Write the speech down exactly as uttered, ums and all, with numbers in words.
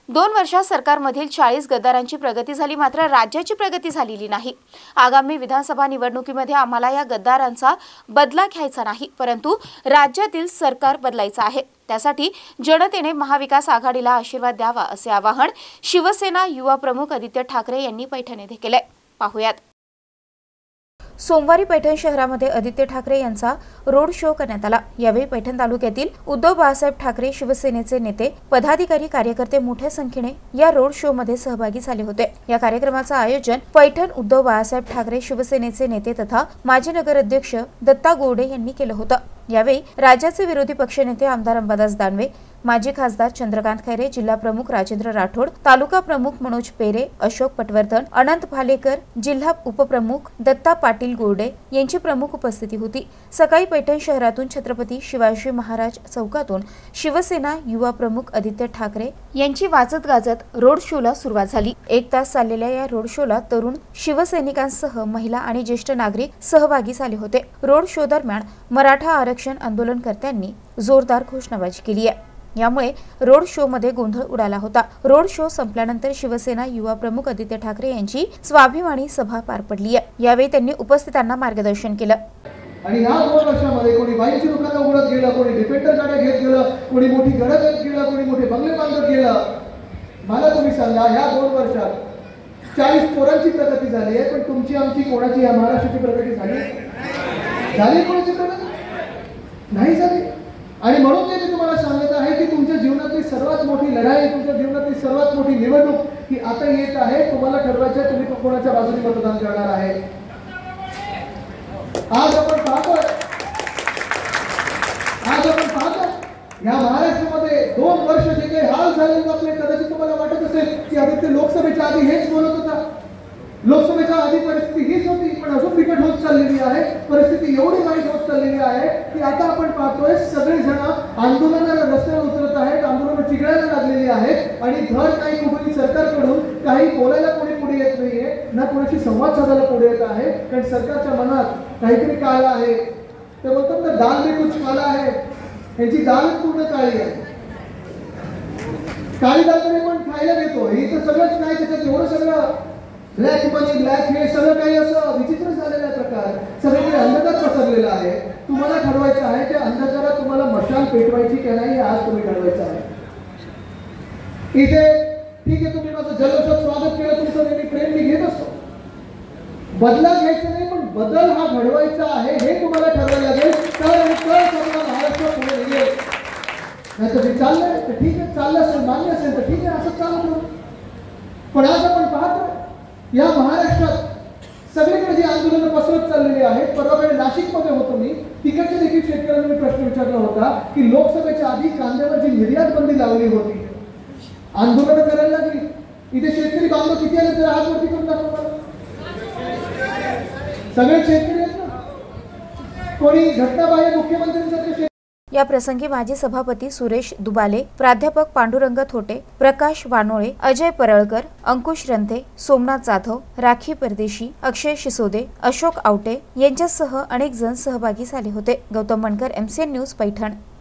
दोन वर्षात सरकारमधील चाळीस गद्दारांची प्रगती झाली, मात्र राज्याची प्रगती झालेली नाही। आगामी विधानसभा निवडणुकीमध्ये आम्हाला या गद्दारांचा बदला घ्यायचा नाही, परंतु राज्यातील सरकार बदलायचं आहे। त्यासाठी जनतेने महाविकास आघाडीला आशीर्वाद द्यावा असे आवाहन शिवसेना युवा प्रमुख आदित्य ठाकरे यांनी पैठण येथे केले। पाहुयात। सोमवारी पैठण शहरामध्ये आदित्य ठाकरे यांचा रोड शो करण्यात आला। यावेळी पैठण तालुक्यातील उद्धव बाळासाहेब ठाकरे शिवसेनेचे नेते, पदाधिकारी, कार्यकर्ते मोठ्या संख्येने या रोड शो मध्ये सहभागी झाले होते। या कार्यक्रमाचे आयोजन पैठण उद्धव बाळासाहेब ठाकरे शिवसेनेचे नेते तथा माजी नगराध्यक्ष दत्ता गोडे यांनी केले होते। यावेळी राज्याचे विरोधी पक्षनेते आमदार अंबादास दानवे, माजी खासदार चंद्रकांत खैरे, जिल्हा प्रमुख राजेंद्र राठोड, तालुका प्रमुख मनोज पेरे, अशोक पटवर्धन, अनंत भालेकर, जिल्हा उपप्रमुख दत्ता पाटील गोरडे यांची प्रमुख उपस्थिती होती। सकाळी पैठण शहरातून छत्रपती शिवाजी महाराज चौकातून शिवसेना युवा प्रमुख आदित्य ठाकरे यांची वाजत गाजत रोड शोला सुरुवात झाली। एक तास चाललेल्या या रोड शोला तरुण शिवसैनिकांसह महिला आणि ज्येष्ठ नागरिक सहभागी झाले होते। रोड शो दरम्यान मराठा आरक्षण आंदोलनकर्त्यांनी जोरदार घोषणाबाजी केली आहे। यामुळे रोड शो मध्ये गोंधळ उडाला होता। रोड शो संपल्यानंतर शिवसेना युवा प्रमुख आदित्य ठाकरे यांची स्वाभिमानी सभा पार पडली आहे। यावेळी त्यांनी उपस्थितांना मार्गदर्शन केलं। आणि या दोन वर्षांमध्ये कोणी बाईची दुकानं उघडत गेलं, कोणी डिफेंडर गाड्या घेत गेलं, कोणी मोठी गडं घेत गेलं, कोणी मोठे बंगले बांधत गेलं। मला तुम्ही सांगा, या दोन वर्षात चाळीस पोरांची प्रगती झाली आहे, पण तुमची आमची कोणाची या महाराष्ट्राची प्रगती झाली झाली कोणाची प्रगती नाही झाली। आणि म्हणून ते मी तुम्हाला सांगत आहे की तुमच्या जीवनातली सर्वात मोठी लढाई, तुमच्या जीवनातली सर्वात मोठी निवडणूक ही आता येत आहे। तुम्हाला ठरवायचं आहे तुम्ही कोणाच्या बाजूने मतदान करणार आहे। आज आपण पाहतोय आज आपण पाहतोय या महाराष्ट्रामध्ये दोन वर्ष जे काही हाल झाले आपले, कदाचित तुम्हाला वाटत असेल की आदित्य लोकसभेच्या आधी हेच बोलत होता। लोकसभेच्या आधी परिस्थिती हीच होती, पण अजून बिकट होत चाललेली आहे। परिस्थिती एवढी वाईट होत चाललेली आहे की आता आपण पाहतोय सगळे जण आंदोलनाला रस्त्यावर उतरत आहेत, आंदोलन चिघळायला लागलेली आहेत आणि धड काही कुठली सरकारकडून काही बोलायला कोणी पुढे येत नाहीये, ना कोणाशी संवाद साधायला पुढे येत आहे। कारण सरकारच्या मनात काहीतरी काळं आहे। ते बोलतात ना, दाल में कुछ काला है, याची दालच पूर्ण काळी आहे। काळी दाल पण खायला देतो, ही तर सगळंच नाही, त्याच्यात एवढं सगळं ब्लॅक मनी, ब्लॅक हे सगळं काही असं विचित्र झालेला प्रकार, सगळीकडे अंधकार पसरलेला आहे। तुम्हाला ठरवायचं आहे त्या अंधकारात तुम्हाला मशाल पेटवायची की नाही, आज तुम्ही ठरवायचं आहे। इथे ठीक आहे, तुम्ही माझं जल्लोषात स्वागत केलं, तुमचं नेहमी प्रेम मी घेत असतो। बदला घ्यायचा नाही, पण बदल हा घडवायचा आहे हे तुम्हाला ठरवायला लागेल। तर तर महाराष्ट्र पुढे निघेल। नाही तर ते चाललंय तर ठीक आहे, चाललं असेल, मान्य असेल तर ठीक आहे, असं चालू करू। पण आज आपण पाहतो या महाराष्ट्रात सगळीकडे जी आंदोलनं पसरत चाललेली आहेत। परवाकडे नाशिकमध्ये होतो मी, तिकडच्या देखील शेतकऱ्यांना मी प्रश्न विचारला होता की लोकसभेच्या आधी कांद्यावर जी निर्यात बंदी लावली होती, आंदोलन करायला लागली, इथे शेतकरी बांधव किती आले तर हात वरती करून दाखवा। सगळे शेतकरी आहेत ना, कोणी घटनाबाह्य मुख्यमंत्र्यांसारखे। या प्रसंगी माजी सभापती सुरेश दुबाले, प्राध्यापक पांडुरंग थोटे, प्रकाश वानोळे, अजय परळकर, अंकुश रंथे, सोमनाथ जाधव, राखी परदेशी, अक्षय शिसोदे, अशोक आवटे यांच्यासह अनेक जण सहभागी झाले होते। Gautam Mankar, MCN news, Paithan.